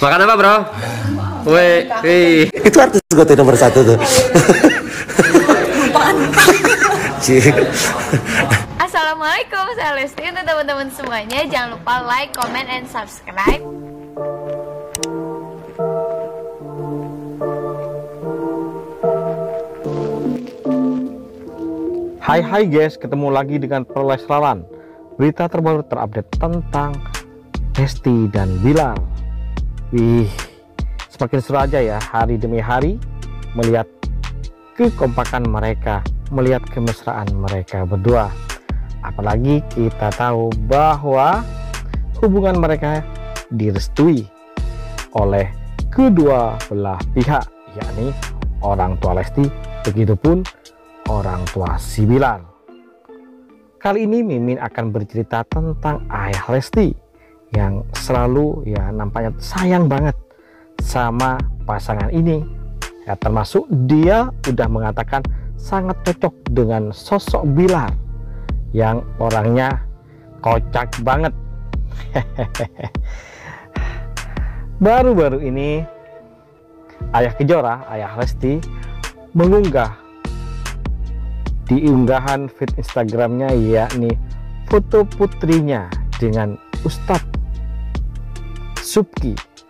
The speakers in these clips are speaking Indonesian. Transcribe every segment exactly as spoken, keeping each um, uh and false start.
Makan apa, Bro? Wih, wih. Itu artis gue tuh nomor satu tuh. Assalamualaikum, saya Lesti. Untuk teman-teman semuanya, jangan lupa like, comment, and subscribe. Hai hai guys, ketemu lagi dengan Perleslalan. Berita terbaru terupdate tentang Lesti dan Bilar. Wih, semakin seru aja ya hari demi hari melihat kekompakan mereka, melihat kemesraan mereka berdua. Apalagi kita tahu bahwa hubungan mereka direstui oleh kedua belah pihak, yakni orang tua Lesti, begitupun orang tua si Bilar. Kali ini Mimin akan bercerita tentang ayah Lesti yang selalu ya nampaknya sayang banget sama pasangan ini. Ya, termasuk dia udah mengatakan sangat cocok dengan sosok Bilar yang orangnya kocak banget. Baru-baru ini ayah Kejora, ayah Lesti, mengunggah di unggahan feed Instagramnya yakni foto putrinya dengan Ustadz Subki.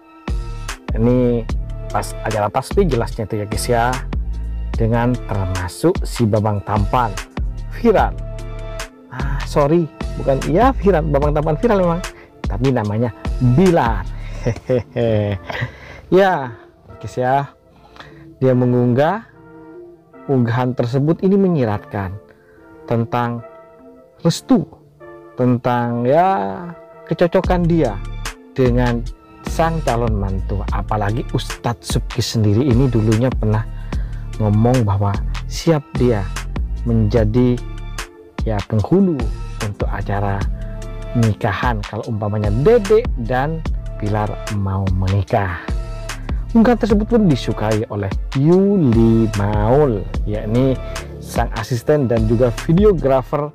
Ini pas acara tasbih jelasnya itu ya guys ya, dengan termasuk si Bambang Tampan viral. Ah sorry, bukan ya viral, Bambang Tampan viral memang, tapi namanya Bilar. Hehehe. Ya guys ya, dia mengunggah unggahan tersebut. Ini menyiratkan tentang restu, tentang ya kecocokan dia dengan sang calon mantu. Apalagi Ustadz Subki sendiri ini dulunya pernah ngomong bahwa siap dia menjadi ya penghulu untuk acara nikahan kalau umpamanya Dedek dan Bilar mau menikah. Unggahan tersebut pun disukai oleh Yuli Maul, yakni sang asisten dan juga videografer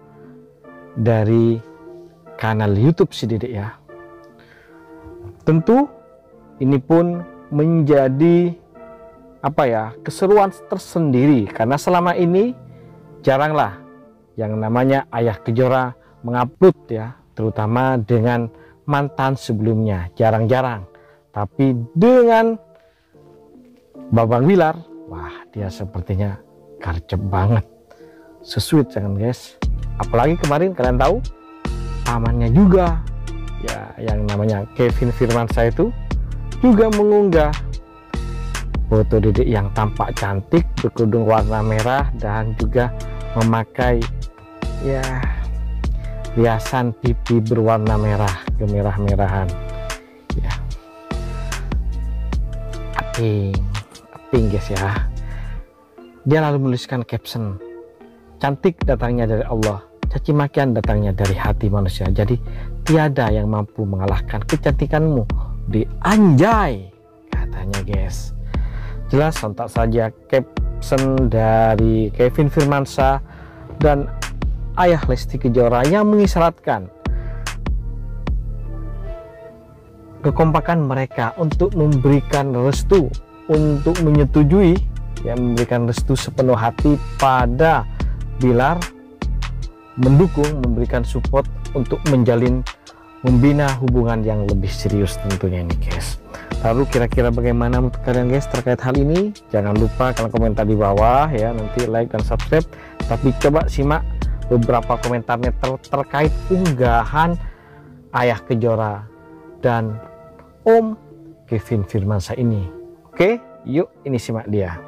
dari kanal YouTube si Dedek ya. Tentu ini pun menjadi apa ya, keseruan tersendiri karena selama ini jaranglah yang namanya ayah Kejora mengupload ya, terutama dengan mantan sebelumnya, jarang-jarang. Tapi dengan Bambang Bilar, wah dia sepertinya gercep banget, sesuit jangan guys. Apalagi kemarin kalian tahu pamannya juga ya, yang namanya Kevin Firmansyah itu juga mengunggah foto Dedek yang tampak cantik berkerudung warna merah dan juga memakai ya hiasan pipi berwarna merah, kemerah-merahan ya, aping aping guys ya. Dia lalu menuliskan caption, cantik datangnya dari Allah, caci makian datangnya dari hati manusia, jadi tiada yang mampu mengalahkan kecantikanmu di anjay, katanya guys. Jelas sontak saja caption dari Kevin Firmansyah dan ayah Lesti Kejora yang mengisyaratkan kekompakan mereka untuk memberikan restu, untuk menyetujui ya, memberikan restu sepenuh hati pada Bilar, mendukung, memberikan support untuk menjalin, membina hubungan yang lebih serius tentunya ini guys. Lalu kira-kira bagaimana menurut kalian guys terkait hal ini? Jangan lupa kalian komentar di bawah ya, nanti like dan subscribe. Tapi coba simak beberapa komentarnya ter terkait unggahan ayah Kejora dan Om Kevin Firmansyah ini. Oke, yuk ini simak dia.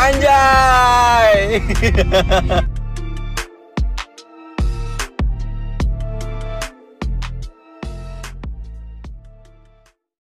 Anjay.